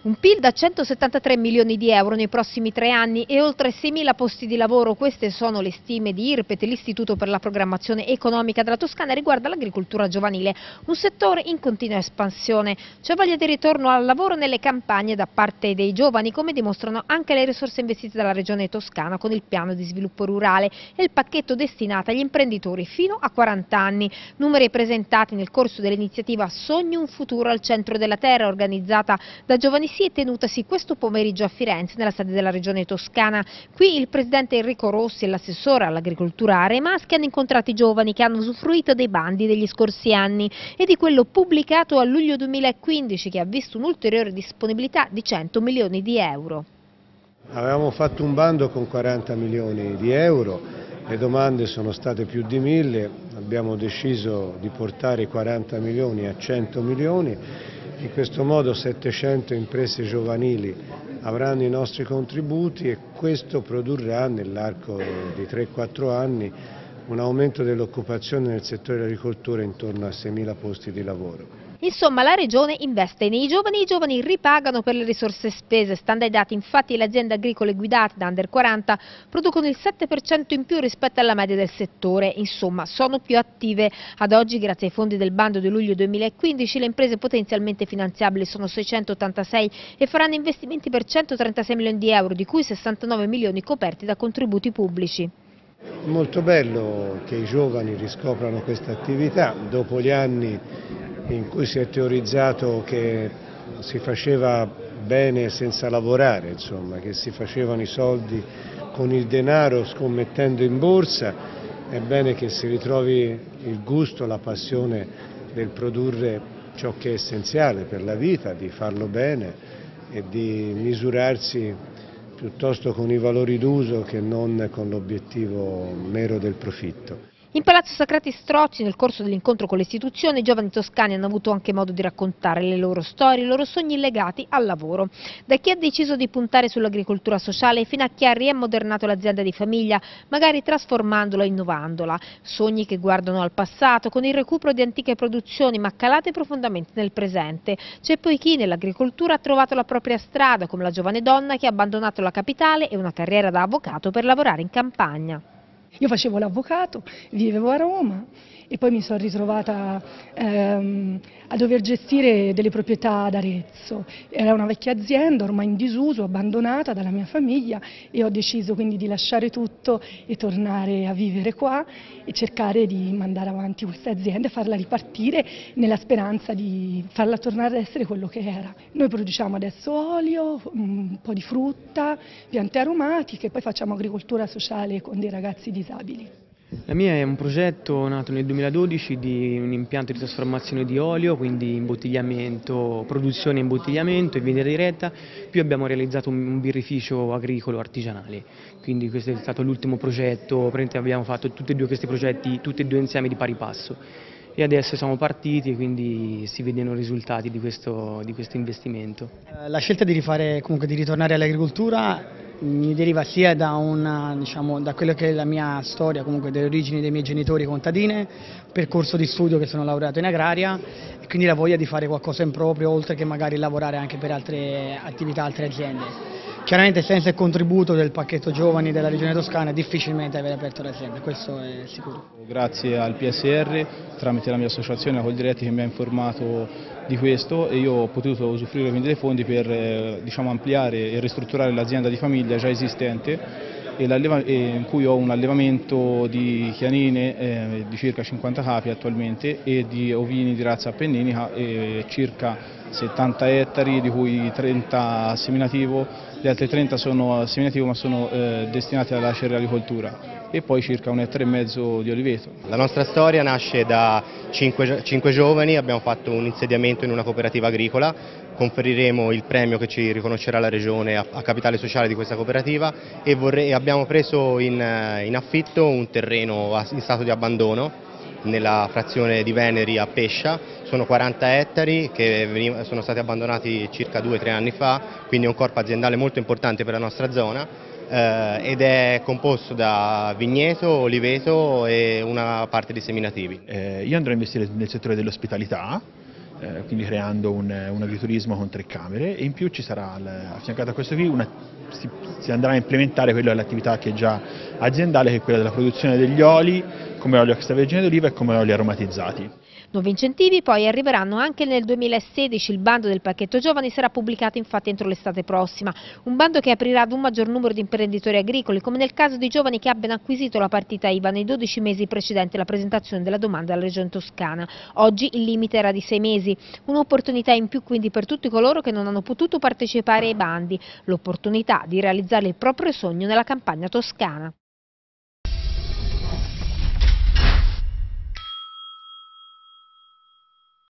Un PIL da 173 milioni di euro nei prossimi 3 anni e oltre 6.000 posti di lavoro. Queste sono le stime di IRPET, l'Istituto per la Programmazione Economica della Toscana, riguardo all'agricoltura giovanile, un settore in continua espansione. C'è voglia di ritorno al lavoro nelle campagne da parte dei giovani, come dimostrano anche le risorse investite dalla Regione Toscana con il piano di sviluppo rurale e il pacchetto destinato agli imprenditori fino a 40 anni. Numeri presentati nel corso dell'iniziativa Sogni un futuro al centro della terra, organizzata da Giovani Sì e tenutasi questo pomeriggio a Firenze, nella sede della Regione Toscana. Qui il presidente Enrico Rossi e l'assessore all'agricoltura Aremaschi hanno incontrato i giovani che hanno usufruito dei bandi degli scorsi anni e di quello pubblicato a luglio 2015, che ha visto un'ulteriore disponibilità di 100 milioni di euro. Avevamo fatto un bando con 40 milioni di euro, le domande sono state più di 1000, abbiamo deciso di portare i 40 milioni a 100 milioni. In questo modo 700 imprese giovanili avranno i nostri contributi e questo produrrà nell'arco di 3-4 anni un aumento dell'occupazione nel settore dell'agricoltura intorno a 6.000 posti di lavoro. Insomma, la Regione investe nei giovani e i giovani ripagano per le risorse spese. Stando ai dati, infatti, le aziende agricole guidate da under 40 producono il 7% in più rispetto alla media del settore. Insomma, sono più attive. Ad oggi, grazie ai fondi del bando di luglio 2015, le imprese potenzialmente finanziabili sono 686 e faranno investimenti per 136 milioni di euro, di cui 69 milioni coperti da contributi pubblici. Molto bello che i giovani riscoprano questa attività dopo gli anni in cui si è teorizzato che si faceva bene senza lavorare, insomma, che si facevano i soldi con il denaro scommettendo in borsa. È bene che si ritrovi il gusto, la passione del produrre ciò che è essenziale per la vita, di farlo bene e di misurarsi piuttosto con i valori d'uso che non con l'obiettivo mero del profitto. In Palazzo Sacrati Strozzi, nel corso dell'incontro con le istituzioni, i giovani toscani hanno avuto anche modo di raccontare le loro storie, i loro sogni legati al lavoro. Da chi ha deciso di puntare sull'agricoltura sociale fino a chi ha riammodernato l'azienda di famiglia, magari trasformandola e innovandola. Sogni che guardano al passato con il recupero di antiche produzioni, ma calate profondamente nel presente. C'è poi chi nell'agricoltura ha trovato la propria strada, come la giovane donna che ha abbandonato la capitale e una carriera da avvocato per lavorare in campagna. Io facevo l'avvocato, vivevo a Roma e poi mi sono ritrovata a dover gestire delle proprietà ad Arezzo. Era una vecchia azienda, ormai in disuso, abbandonata dalla mia famiglia e ho deciso quindi di lasciare tutto e tornare a vivere qua e cercare di mandare avanti questa azienda e farla ripartire nella speranza di farla tornare ad essere quello che era. Noi produciamo adesso olio, un po' di frutta, piante aromatiche e poi facciamo agricoltura sociale con dei ragazzi disabili. La mia è un progetto nato nel 2012 di un impianto di trasformazione di olio, quindi imbottigliamento, produzione e imbottigliamento e vendita diretta, più abbiamo realizzato un birrificio agricolo artigianale, quindi questo è stato l'ultimo progetto, abbiamo fatto tutti e due questi progetti, tutti e due insieme di pari passo e adesso siamo partiti, quindi si vedono i risultati di questo investimento. La scelta di ritornare all'agricoltura mi deriva sia da quello che è la mia storia, comunque delle origini dei miei genitori contadine, percorso di studio che sono laureato in agraria e quindi la voglia di fare qualcosa in proprio, oltre che magari lavorare anche per altre attività, altre aziende. Chiaramente senza il contributo del pacchetto giovani della Regione Toscana difficilmente avrei aperto l'azienda, questo è sicuro. Grazie al PSR, tramite la mia associazione, la Coldiretti, che mi ha informato di questo e io ho potuto usufruire quindi dei fondi per ampliare e ristrutturare l'azienda di famiglia già esistente in cui ho un allevamento di chianine di circa 50 capi attualmente e di ovini di razza appenninica e circa 70 ettari di cui 30 seminativo, gli altri 30 sono seminativo ma sono destinati alla cerealicoltura e poi circa 1,5 ettari di oliveto. La nostra storia nasce da 5 giovani, abbiamo fatto un insediamento in una cooperativa agricola, conferiremo il premio che ci riconoscerà la Regione a capitale sociale di questa cooperativa e abbiamo preso in affitto un terreno in stato di abbandono nella frazione di Veneri a Pescia. Sono 40 ettari che sono stati abbandonati circa 2-3 anni fa, quindi è un corpo aziendale molto importante per la nostra zona ed è composto da vigneto, oliveto e una parte di seminativi. Io andrò a investire nel settore dell'ospitalità, quindi creando un agriturismo con 3 camere, e in più ci sarà affiancato a questo qui si andrà a implementare quella dell'attività che è già aziendale, che è quella della produzione degli oli come olio extravergine d'oliva e come oli aromatizzati. Nuovi incentivi poi arriveranno anche nel 2016, il bando del pacchetto giovani sarà pubblicato infatti entro l'estate prossima, un bando che aprirà ad un maggior numero di imprenditori agricoli, come nel caso di giovani che abbiano acquisito la partita IVA nei 12 mesi precedenti alla presentazione della domanda alla Regione Toscana. Oggi il limite era di 6 mesi, un'opportunità in più quindi per tutti coloro che non hanno potuto partecipare ai bandi, l'opportunità di realizzare il proprio sogno nella campagna toscana.